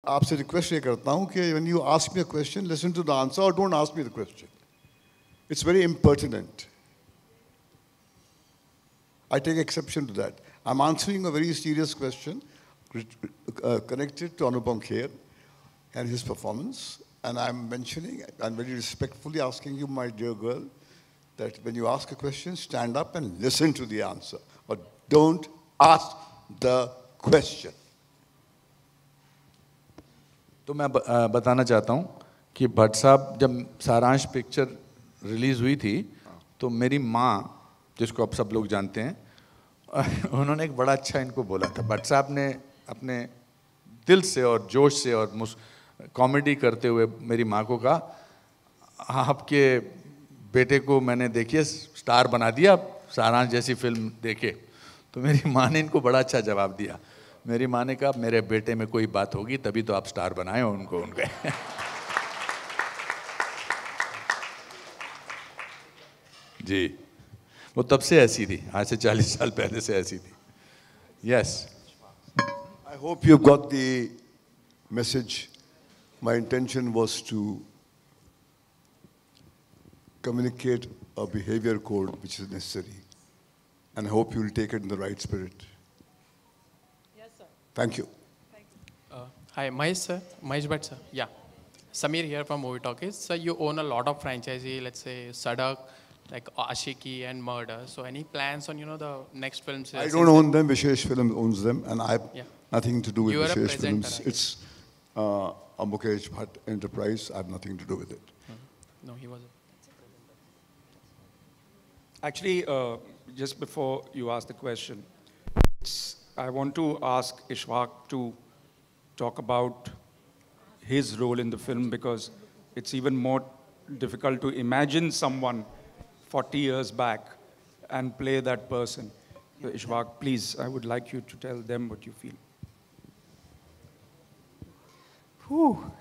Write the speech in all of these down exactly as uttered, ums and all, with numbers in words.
आपसे रिक्वेस्ट ये करता हूँ कि when you ask me a question, listen to the answer or don't ask me the question. It's very impertinent. I take exception to that. I'm answering a very serious question uh, connected to Anupam Kher and his performance. And I'm mentioning, I'm very respectfully asking you, my dear girl, that when you ask a question, stand up and listen to the answer. Or don't ask the question. तो मैं बताना चाहता हूँ कि भट्ट साहब जब सारांश picture release हुई थी तो मेरी माँ, जिसको अब सब लोग जानते हैं, उन्होंने एक बड़ा अच्छा इनको बोला था. भट्ट साहब ने अपने दिल से और जोश से और कॉमेडी करते हुए मेरी माँ को कहा, आपके बेटे को मैंने देखिए स्टार बना दिया, सारांश जैसी फिल्म देखे. तो मेरी माँ ने इनको बड़ा अच्छा जवाब दिया. मेरी माँ ने कहा, मेरे बेटे में कोई बात होगी तभी तो आप स्टार बनाए हो उनको उनके. जी, वो तब से ऐसी थी, आज से चालीस साल पहले से ऐसी थी. Yes. I hope you got the message. My intention was to communicate a behavior code which is necessary. And I hope you will take it in the right spirit. Yes, sir. Thank you. Thank you. Uh, hi, Mahesh sir. Mahesh Bhatt sir. Yeah. Samir here from Movie Talkies. Sir, you own a lot of franchise, let's say Sadak, like Ashiki and Murder. So any plans on, you know, the next films? I don't own them. Vishesh Film owns them. And I have yeah. nothing to do with you Vishesh Films. It's uh, a Mukesh Bhatt enterprise. I have nothing to do with it. Mm-hmm. No, he wasn't. Actually, uh, just before you ask the question, I want to ask Ishwak to talk about his role in the film, because it's even more difficult to imagine someone forty years back and play that person. So Ishwak, please, I would like you to tell them what you feel. Whew.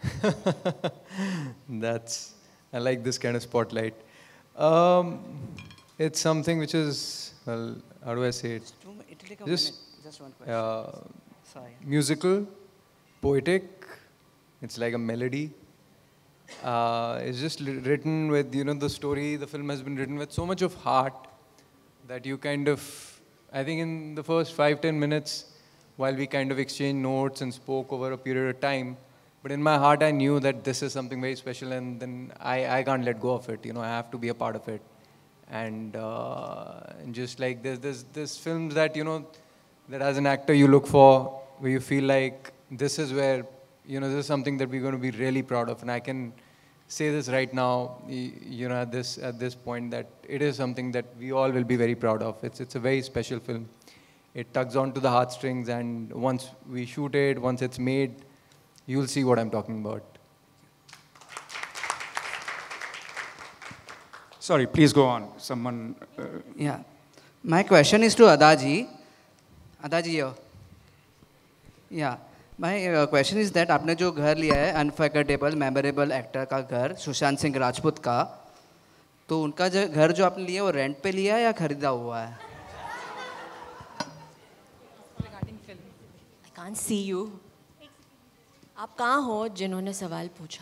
That's, I like this kind of spotlight. Um, it's something which is, well, how do I say it? Just, Just one question. uh, Sorry. musical, poetic. It's like a melody. Uh, it's just li- written with, you know, the story, the film has been written with so much of heart that you kind of, I think in the first five, ten minutes, while we kind of exchanged notes and spoke over a period of time, but in my heart I knew that this is something very special, and then I, I can't let go of it. You know, I have to be a part of it. And, uh, and just like there's, there's, there's films that, you know, that as an actor you look for, where you feel like this is where, you know, this is something that we're going to be really proud of. And I can say this right now, you know, at this, at this point, that it is something that we all will be very proud of. It's, it's a very special film. It tugs on to the heartstrings, and once we shoot it, once it's made, you'll see what I'm talking about. Sorry, please go on. Someone... Uh, yeah. My question is to Adaji. Adaji here. Yeah. My uh, question is that आपने जो घर लिया है unforgettable memorable actor का घर सुशांत सिंह राजपूत का, तो उनका जो घर जो आपने लिया वो रेंट पे लिया है या खरीदा हुआ है? I can't see you. आप कहाँ हो जिन्होंने सवाल पूछा?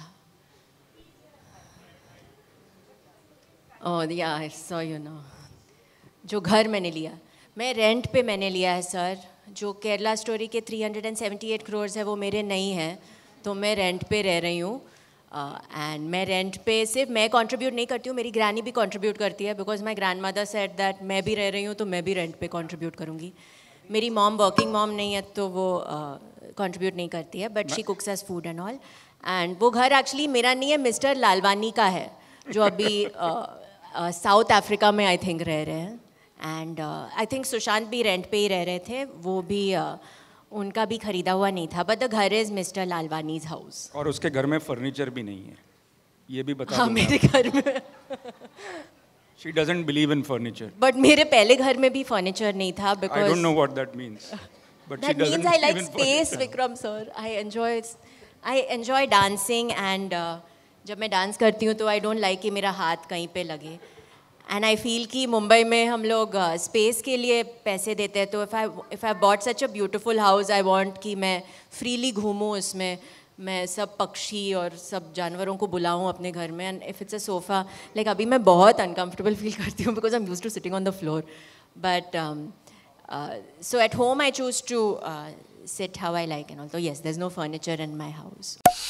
Oh yeah, I saw you now. जो घर मैंने लिया, मैं रेंट पे मैंने लिया है सर. जो केरला स्टोरी के तीन सौ अठहत्तर करोड़ है वो मेरे नहीं हैं, तो मैं रेंट पे रह रही हूँ. एंड मैं रेंट पे सिर्फ मैं कंट्रीब्यूट नहीं करती हूँ, मेरी ग्रैनी भी कंट्रीब्यूट करती है, because my grandmother said that मैं भी रह रही हूँ तो मैं भी रेंट पे कंट्रीब्यूट करूँगी. मेरी मॉम वर्किंग मॉम नहीं है तो वो कंट्रीब्यूट uh, नहीं करती है, but she cooks as food and all. And वो घर एक्चुअली मेरा नहीं है, मिस्टर लालवानी का है, जो अभी साउथ uh, अफ्रीका uh, में आई थिंक रह रहे हैं. एंड आई थिंक सुशांत भी रेंट पे ही रह रहे थे, वो भी uh, उनका भी खरीदा हुआ नहीं था, बट द घर इज मिस्टर लालवानीज हाउस. और उसके घर में फर्नीचर भी नहीं है, ये भी बता. हाँ, मेरे घर में. She doesn't believe in furniture. But मेरे पहले घर में भी फर्नीचर नहीं था, because I don't know what that means. But that she doesn't means I like believe in space, furniture. Vikram sir. I enjoy I enjoy dancing, and uh, जब मैं dance करती हूँ तो I don't like कि मेरा हाथ कहीं पे लगे. एंड आई फील कि मुंबई में हम लोग स्पेस uh, के लिए पैसे देते हैं, तो if I if I bought such a beautiful house, I want कि मैं फ्रीली घूमूँ उसमें, मैं सब पक्षी और सब जानवरों को बुलाऊं अपने घर में, and if it's a sofa, like अभी मैं बहुत अनकंफर्टेबल फील करती हूँ because I am used to sitting on the floor, but so at home I choose to sit how I like and all. So yes, there's no furniture in my house.